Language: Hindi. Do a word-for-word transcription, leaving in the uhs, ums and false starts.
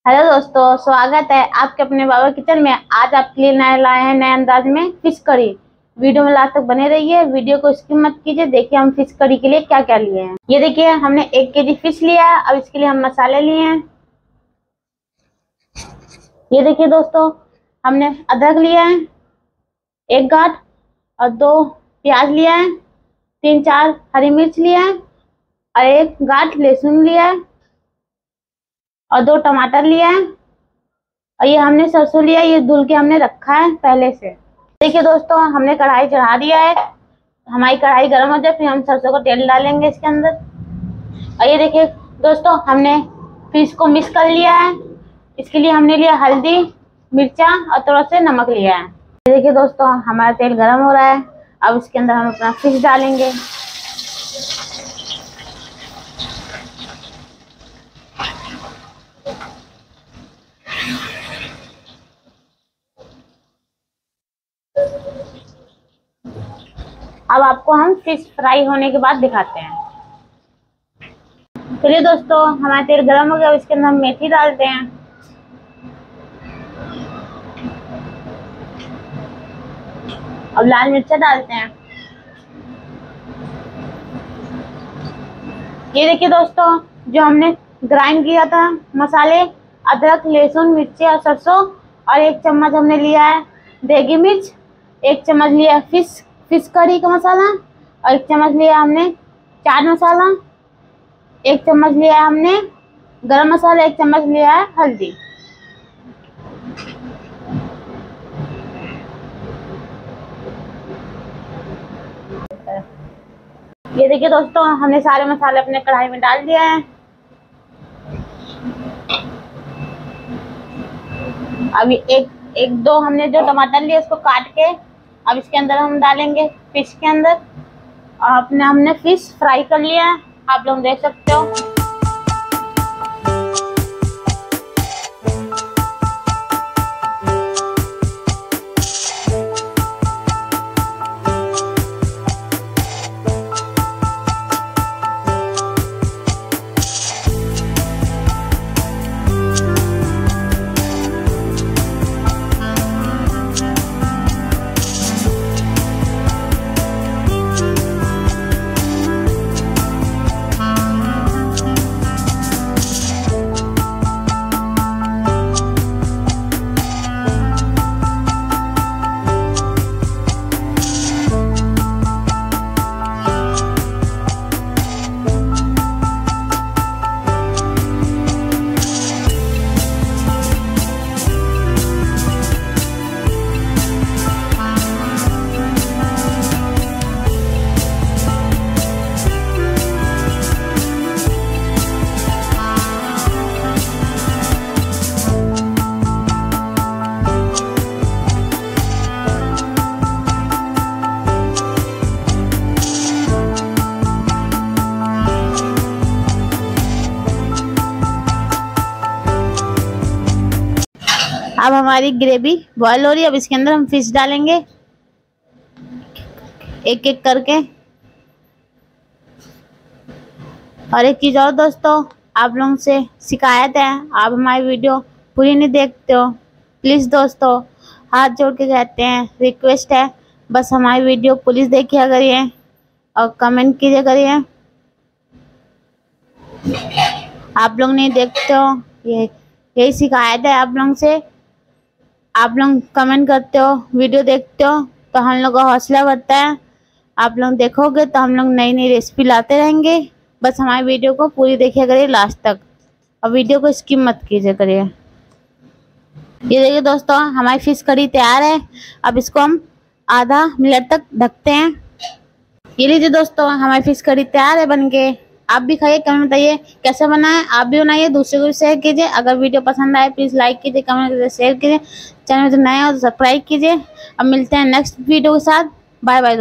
हेलो दोस्तों, स्वागत है आपके अपने बाबा किचन में। आज आपके लिए नए लाए हैं नए अंदाज में फिश करी। वीडियो में लास्ट तक बने रहिए, वीडियो को स्किप मत कीजिए। देखिए हम फिश करी के लिए क्या क्या लिए हैं। ये देखिए हमने एक केजी फिश लिया है। अब इसके लिए हम मसाले लिए हैं। ये देखिए दोस्तों, हमने अदरक लिया है एक गांठ, और दो प्याज लिया है, तीन चार हरी मिर्च लिया है, और एक गांठ लहसुन लिया है, और दो टमाटर लिया है, और ये हमने सरसों लिया है। ये धुल के हमने रखा है पहले से। देखिए दोस्तों, हमने कढ़ाई चढ़ा दिया है। हमारी कढ़ाई गर्म हो जाए फिर हम सरसों का तेल डालेंगे इसके अंदर। और ये देखिए दोस्तों, हमने फिश को मिक्स कर लिया है। इसके लिए हमने लिया हल्दी, मिर्चा और थोड़ा सा नमक लिया है। ये देखिए दोस्तों, हमारा तेल गर्म हो रहा है। अब इसके अंदर हम अपना फिश डालेंगे। अब आपको हम फिश फ्राई होने के बाद दिखाते हैं। चलिए दोस्तों, हमारा तेल गर्म हो गया। अब इसके अंदर हम मेथी डालते हैं। अब लाल मिर्चा डालते हैं। ये देखिए दोस्तों, जो हमने ग्राइंड किया था मसाले, अदरक लहसुन मिर्ची और सरसों, और एक चम्मच हमने लिया है देगी मिर्च, एक चम्मच लिया है फिश फिश करी का मसाला, और एक चम्मच लिया हमने चाट मसाला, एक चम्मच लिया है हमने गरम मसाला, एक चम्मच लिया है हल्दी। ये देखिए दोस्तों, हमने सारे मसाले अपने कढ़ाई में डाल दिया है। अभी एक एक दो हमने जो टमाटर लिए उसको काट के अब इसके अंदर हम डालेंगे फिश के अंदर। और अपने हमने फिश फ्राई कर लिया है, आप लोग देख सकते हो। अब हमारी ग्रेवी बॉयल हो रही है। अब इसके अंदर हम फिश डालेंगे एक एक करके। और एक चीज और दोस्तों, आप लोगों से शिकायत है, आप हमारी वीडियो पूरी नहीं देखते हो। प्लीज दोस्तों, हाथ जोड़ के कहते हैं, रिक्वेस्ट है, बस हमारी वीडियो प्लीज देखिए करिए और कमेंट कीजिए करिए। आप लोग नहीं देखते हो, ये यही शिकायत है आप लोगों से। आप लोग कमेंट करते हो, वीडियो देखते हो, तो हम लोग का हौसला बढ़ता है। आप लोग देखोगे तो हम लोग नई नई रेसिपी लाते रहेंगे। बस हमारी वीडियो को पूरी देखिए करिए लास्ट तक, और वीडियो को स्किप मत कीजिए करिए। ये देखिए दोस्तों, हमारी फिश करी तैयार है। अब इसको हम आधा मिनट तक ढकते हैं। ये लीजिए दोस्तों, हमारी फिश करी तैयार है बनके। आप भी खाइए, कमेंट बताइए कैसे बना है। आप भी बनाइए, दूसरे को भी शेयर कीजिए। अगर वीडियो पसंद आए प्लीज़ लाइक कीजिए, कमेंट कीजिए, शेयर कीजिए। चैनल में तो नए हो तो सब्सक्राइब कीजिए। अब मिलते हैं नेक्स्ट वीडियो के साथ। Bye bye.